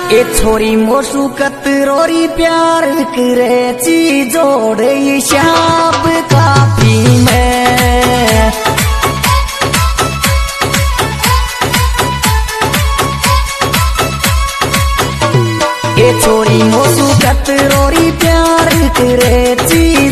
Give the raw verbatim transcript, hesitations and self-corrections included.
ए छोरी मोसू कतरोरी प्यार करे ची जोड़े शाब काफी में। ए छोरी मोसू कतरोरी प्यार करे ची